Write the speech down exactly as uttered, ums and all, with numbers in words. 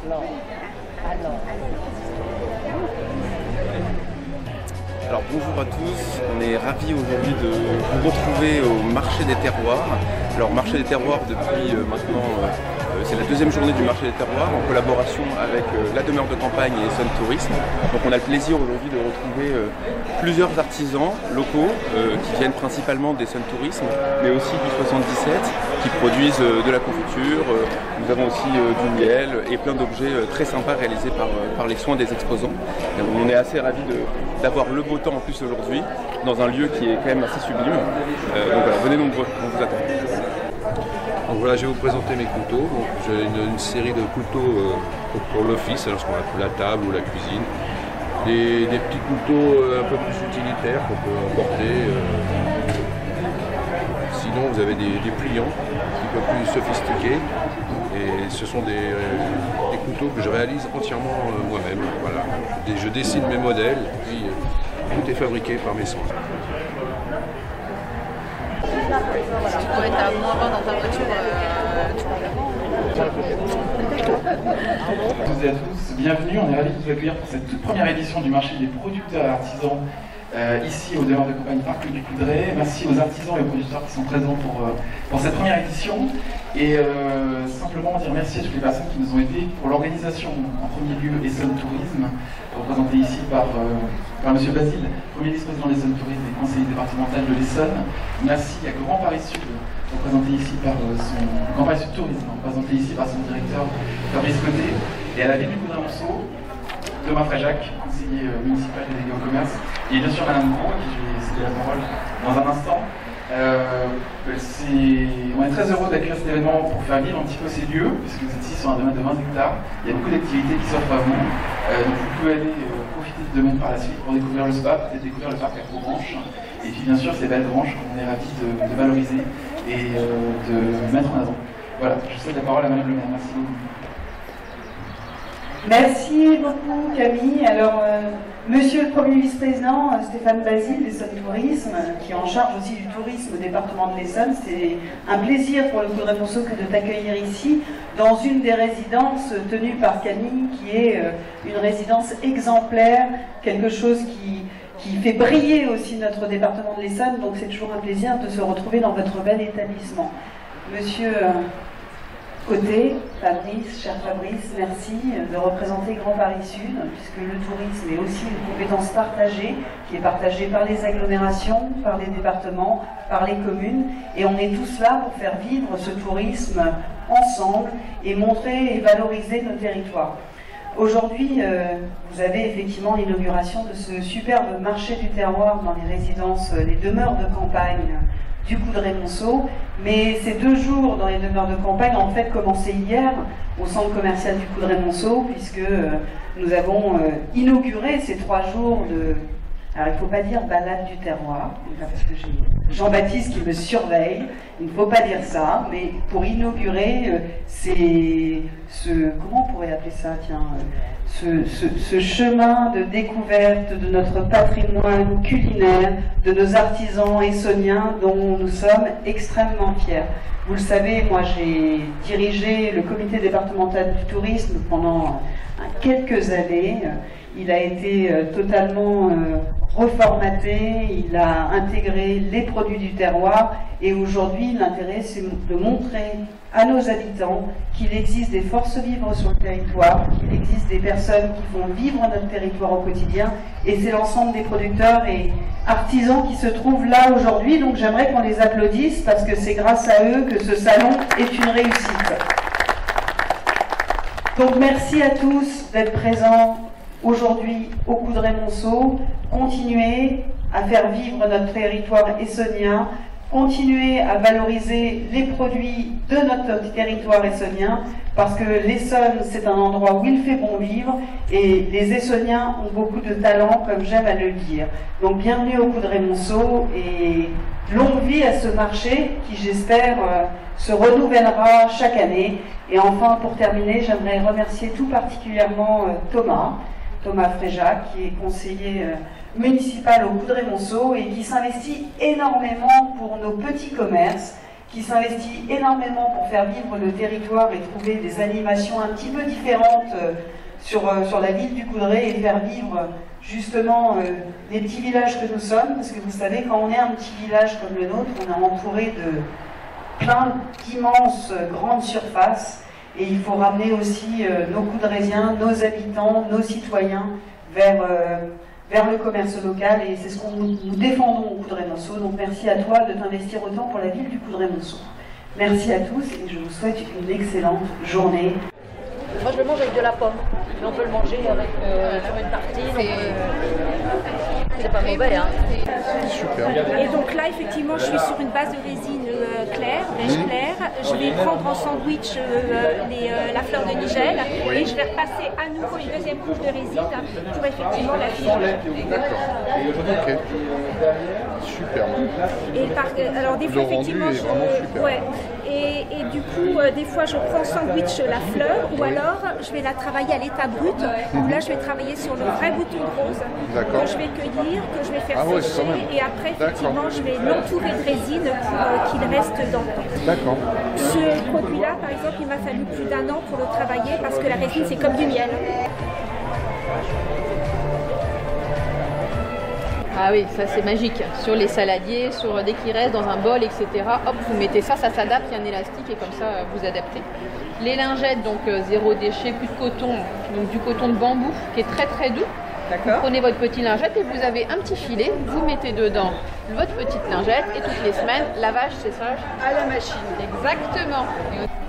Alors bonjour à tous, on est ravis aujourd'hui de vous retrouver au marché des terroirs. Alors marché des terroirs depuis euh, maintenant, euh, c'est la deuxième journée du marché des terroirs en collaboration avec euh, la demeure de campagne et Essonne Tourisme. Donc on a le plaisir aujourd'hui de retrouver euh, plusieurs artisans locaux euh, qui viennent principalement d'Essonne Tourisme, mais aussi du soixante-dix-sept, qui produisent euh, de la confiture. Euh, nous avons aussi euh, du miel et plein d'objets euh, très sympas réalisés par, euh, par les soins des exposants. Et on est assez ravis d'avoir le beau temps en plus aujourd'hui, dans un lieu qui est quand même assez sublime. Euh, donc voilà, venez nombreux, on vous attend. Donc voilà, je vais vous présenter mes couteaux. J'ai une, une série de couteaux euh, pour, pour l'office, alors ce qu'on appelle la table ou la cuisine. Des, des petits couteaux euh, un peu plus utilitaires qu'on peut emporter. Euh. Sinon, vous avez des, des pliants un petit peu plus sophistiqués. Et ce sont des, euh, des couteaux que je réalise entièrement euh, moi-même. Voilà. Je, je dessine mes modèles et puis euh, tout est fabriqué par mes soins. Si tu pouvais être à moins vingt dans ta voiture, euh, tu Toutes et à tous, bienvenue, on est ravis de vous accueillir pour cette toute première édition du marché des producteurs et artisans euh, ici au demeure de campagne Parc du Coudray. Merci aux artisans et aux producteurs qui sont présents pour, euh, pour cette première édition et euh, simplement dire merci à toutes les personnes qui nous ont aidés pour l'organisation. En premier lieu, Essonne Tourisme, représenté ici par, euh, par M. Basile, premier vice-président d'Essonne Tourisme et conseiller départemental de l'Essonne. Merci à Grand Paris Sud, représenté ici par son Grand Paris Sud Tourisme, représenté ici par son directeur Fabrice Côté, et à la ville du Coudray-Montceau, Thomas Fréjac, conseiller municipal délégué au commerce, et bien sûr Madame Gros, qui je vais céder la parole dans un instant. Euh, est, on est très heureux d'accueillir cet événement pour faire vivre un petit peu ces lieux, puisque vous êtes ici sur un domaine de vingt hectares. Il y a beaucoup d'activités qui s'offrent à vous. Euh, donc vous pouvez aller euh, profiter du domaine par la suite pour découvrir le spa, peut-être découvrir le parc à Courranche. Et puis bien sûr ces belles branches qu'on est ravis de, de valoriser et euh, de mettre en avant. Voilà, je cède la parole à Madame le maire. Merci beaucoup. Merci beaucoup Camille. Alors, euh, Monsieur le Premier Vice-président euh, Stéphane Basile d'Essonne Tourisme, euh, qui est en charge aussi du tourisme au département de l'Essonne, c'est un plaisir pour le Coudray-Montceau que de t'accueillir ici dans une des résidences tenues par Camille, qui est euh, une résidence exemplaire, quelque chose qui, qui fait briller aussi notre département de l'Essonne, donc c'est toujours un plaisir de se retrouver dans votre bel établissement. Monsieur euh, Côté, Fabrice, cher Fabrice, merci de représenter Grand Paris Sud, puisque le tourisme est aussi une compétence partagée, qui est partagée par les agglomérations, par les départements, par les communes, et on est tous là pour faire vivre ce tourisme ensemble et montrer et valoriser nos territoires. Aujourd'hui, euh, vous avez effectivement l'inauguration de ce superbe marché du terroir dans les résidences, les demeures de campagne du Coudray-Montceau, mais ces deux jours dans les demeures de campagne ont en fait commencé hier au centre commercial du Coudray-Montceau, puisque euh, nous avons euh, inauguré ces trois jours de... Alors il ne faut pas dire balade du terroir, parce que j'ai Jean-Baptiste qui me surveille, il ne faut pas dire ça, mais pour inaugurer euh, c'est ce... Comment on pourrait appeler ça, tiens euh, Ce, ce, ce chemin de découverte de notre patrimoine culinaire, de nos artisans essonniens dont nous sommes extrêmement fiers. Vous le savez, moi j'ai dirigé le comité départemental du tourisme pendant euh, quelques années. Il a été euh, totalement euh, reformaté, il a intégré les produits du terroir et aujourd'hui l'intérêt c'est de montrer à nos habitants qu'il existe des forces vives sur le territoire, qu'il existe des personnes qui font vivre notre territoire au quotidien et c'est l'ensemble des producteurs et artisans qui se trouvent là aujourd'hui, donc j'aimerais qu'on les applaudisse parce que c'est grâce à eux que ce salon est une réussite. Donc merci à tous d'être présents aujourd'hui au Coudray-Montceau, continuer à faire vivre notre territoire essonnien, continuer à valoriser les produits de notre territoire essonnien, parce que l'Essonne, c'est un endroit où il fait bon vivre, et les Essonniens ont beaucoup de talent, comme j'aime à le dire. Donc bienvenue au Coudray-Montceau, et longue vie à ce marché, qui j'espère euh, se renouvellera chaque année. Et enfin, pour terminer, j'aimerais remercier tout particulièrement euh, Thomas, Thomas Fréjac, qui est conseiller euh, municipal au Coudray-Montceau et qui s'investit énormément pour nos petits commerces. qui s'investit énormément pour faire vivre le territoire et trouver des animations un petit peu différentes euh, sur, euh, sur la ville du Coudray et faire vivre justement euh, les petits villages que nous sommes, parce que vous savez, quand on est un petit village comme le nôtre, on est entouré de plein d'immenses euh, grandes surfaces, et il faut ramener aussi euh, nos Coudraysiens, nos habitants, nos citoyens vers, euh, vers le commerce local, et c'est ce qu'on nous, nous défendons au Coudray-Montceau. Donc merci à toi de t'investir autant pour la ville du Coudray-Montceau. Merci à tous et je vous souhaite une excellente journée. Moi je le mange avec de la pomme, mais on peut le manger avec, euh, sur une tartine, c'est pas mauvais hein. Super. Et donc là effectivement je suis sur une base de résine euh, claire, beige clair. Je vais prendre en sandwich euh, les, euh, la fleur de Nigel et je vais repasser à nouveau une deuxième couche de résine pour effectivement la filer. D'accord. Ok. Super. Et par, alors des fois Le rendu effectivement est je, vraiment super. Ouais, et, et du coup euh, des fois je prends sandwich la fleur ou alors je vais la travailler à l'état brut où là je vais travailler sur le vrai bouton de rose que je vais cueillir, que je vais faire Ah ouais, sécher et après effectivement je vais l'entourer de résine pour euh, qu'il reste dans le temps. D'accord. Ce produit là par exemple il m'a fallu plus d'un an pour le travailler parce que la résine c'est comme du miel. Ah oui, ça c'est magique. Sur les saladiers, sur dès qu'il reste dans un bol, et cetera. Hop, vous mettez ça, ça s'adapte, il y a un élastique et comme ça vous adaptez. Les lingettes, donc euh, zéro déchet, plus de coton, donc du coton de bambou qui est très très doux. Vous prenez votre petite lingette et vous avez un petit filet, vous mettez dedans votre petite lingette et toutes les semaines, lavage, séchage à la machine. Exactement.